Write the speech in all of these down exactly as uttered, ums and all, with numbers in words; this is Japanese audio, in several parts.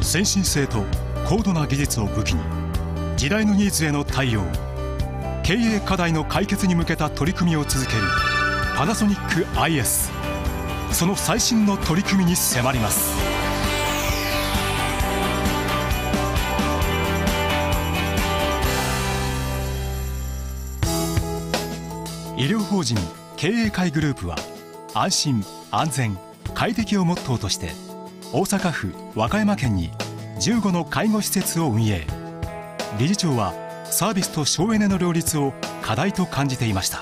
先進性と高度な技術を武器に時代のニーズへの対応、経営課題の解決に向けた取り組みを続けるパナソニック アイエス。 その最新の取り組みに迫ります。医療法人経営会グループは、安心安全快適をモットーとして大阪府和歌山県にじゅうごの介護施設を運営。理事長はサービスと省エネの両立を課題と感じていました。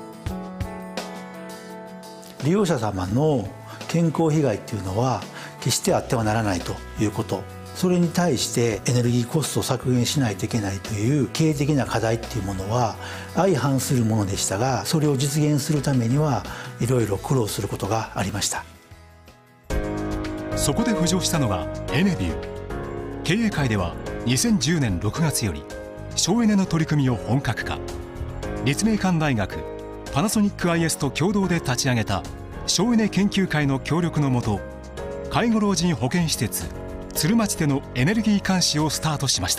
利用者様の健康被害っていうのは決してあってはならないということ、それに対してエネルギーコストを削減しないといけないという経営的な課題っていうものは相反するものでしたが、それを実現するためにはいろいろ苦労することがありました。 そこで浮上したのがエネビュー。経営会ではにせんじゅうねんろくがつより省エネの取り組みを本格化。立命館大学パナソニック アイエス と共同で立ち上げた省エネ研究会の協力のもと、介護老人保健施設鶴町でのエネルギー監視をスタートしました。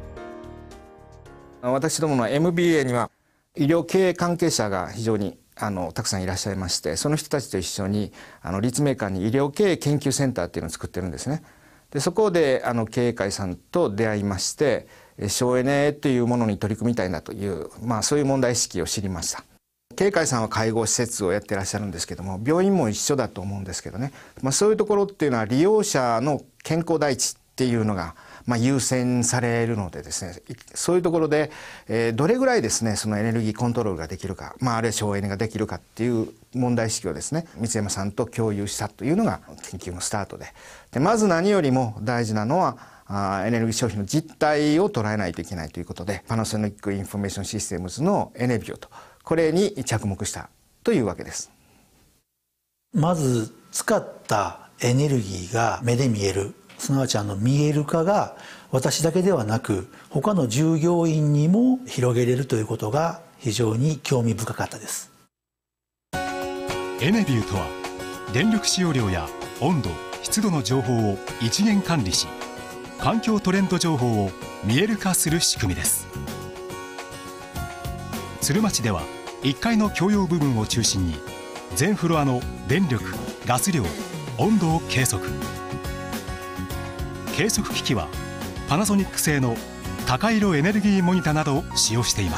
私どもの エムビーエー には医療経営関係者が非常にあのたくさんいらっしゃいまして、その人たちと一緒にあの立命館に医療経営研究センターっていうのを作ってるんですね。でそこであの経営会さんと出会いまして、省エネっていうものに取り組みたいなという、まあ、そういう問題意識を知りました。経営会さんは介護施設をやってらっしゃるんですけども、病院も一緒だと思うんですけどね、まあ、そういうところっていうのは利用者の健康第一っていうのがまあ優先されるのでですね、そういうところで、えー、どれぐらいですねそのエネルギーコントロールができるか、まあ、あるいは省エネができるかっていう問題意識をですね三山さんと共有したというのが研究のスタートで、でまず何よりも大事なのはあエネルギー消費の実態を捉えないといけないということで、パナソニックインフォメーションシステムズのエネビューと、これに着目したというわけです。 まず使ったエネルギーが目で見える、すなわちあの見える化が私だけではなく他の従業員にも広げれるということが非常に興味深かったです。 エネビューとは、電力使用量や温度湿度の情報を一元管理し、環境トレンド情報を見える化する仕組みです。鶴町ではいっかいの共用部分を中心に全フロアの電力ガス量温度を計測。計測機器はパナソニック製の高色エネルギーモニタなどを使用しています。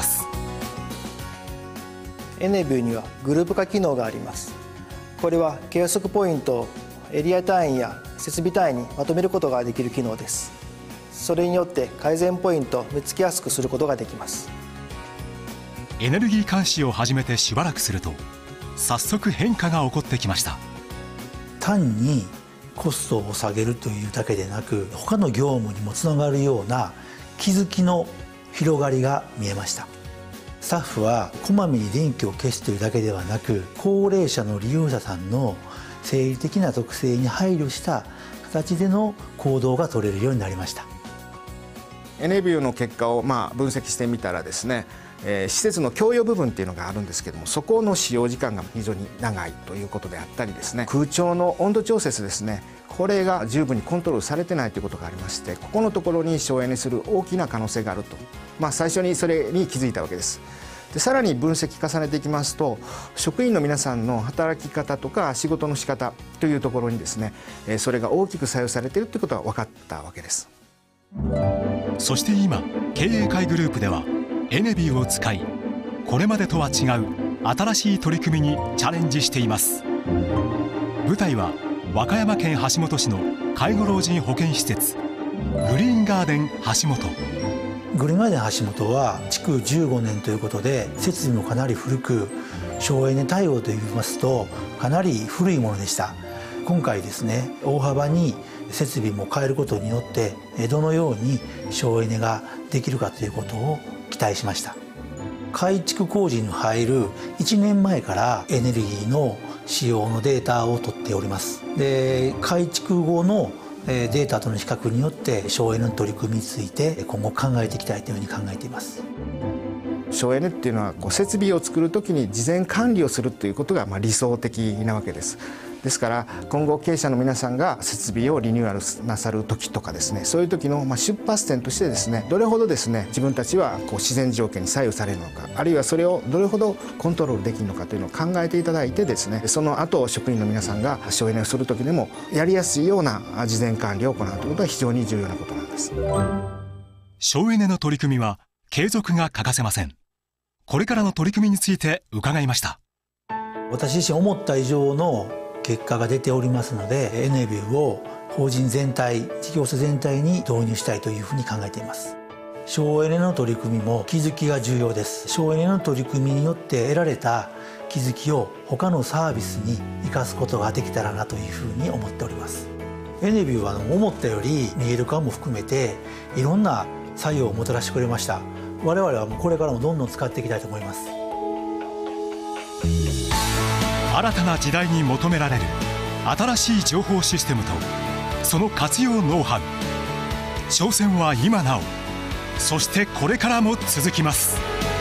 エネビューにはグループ化機能があります。これは計測ポイントをエリア単位や設備単位にまとめることができる機能です。それによって改善ポイントを見つけやすくすることができます。 エネルギー監視を始めてしばらくすると、早速変化が起こってきました。 単にコストを下げるというだけでなく、他の業務にもつながるような気づきの広がりが見えました。スタッフはこまめに電気を消すというだけではなく、高齢者の利用者さんの生理的な特性に配慮した形での行動が取れるようになりました。 エネビューの結果をまあ分析してみたらですね、えー、施設の共用部分っていうのがあるんですけども、そこの使用時間が非常に長いということであったりですね、空調の温度調節ですね、これが十分にコントロールされてないということがありまして、ここのところに省エネする大きな可能性があると、まあ、最初にそれに気づいたわけです。でさらに分析重ねていきますと、職員の皆さんの働き方とか仕事の仕方というところにですね、それが大きく作用されているということが分かったわけです。 そして今、経営会グループではエネビューを使い、これまでとは違う新しい取り組みにチャレンジしています。舞台は和歌山県橋本市の介護老人保健施設グリーンガーデン橋本。 グリーンガーデン橋本は築じゅうごねんということで、設備もかなり古く、省エネ対応といいますとかなり古いものでした。今回ですね、大幅に設備も変えることによってどのように省エネができるかということを期待しました。改築工事に入るいちねんまえからエネルギーの使用のデータを取っております。で、改築後のデータとの比較によって省エネの取り組みについて今後考えていきたいというふうに考えています。 省エネっていうのはこう設備を作るときに事前管理をするということがまあ理想的なわけです。 ですから今後経営者の皆さんが設備をリニューアルなさる時とかですね、そういう時のまあ出発点としてですね、どれほどですね自分たちはこう自然条件に左右されるのか、あるいはそれをどれほどコントロールできるのかというのを考えていただいてですね、その後職員の皆さんが省エネをする時でもやりやすいような事前管理を行うということは非常に重要なことなんです。 省エネの取り組みは継続が欠かせません。これからの取り組みについて伺いました。 私自身思った以上の結果が出ておりますので、エネビューを法人全体、事業者全体に導入したいというふうに考えています。省エネの取り組みも気づきが重要です。省エネの取り組みによって得られた気づきを他のサービスに生かすことができたらなというふうに思っております。エネビューは思ったより見える化も含めていろんな作用をもたらしてくれました。我々はもうこれからもどんどん使っていきたいと思います。 新たな時代に求められる新しい情報システムとその活用ノウハウ、挑戦は今なお、そしてこれからも続きます。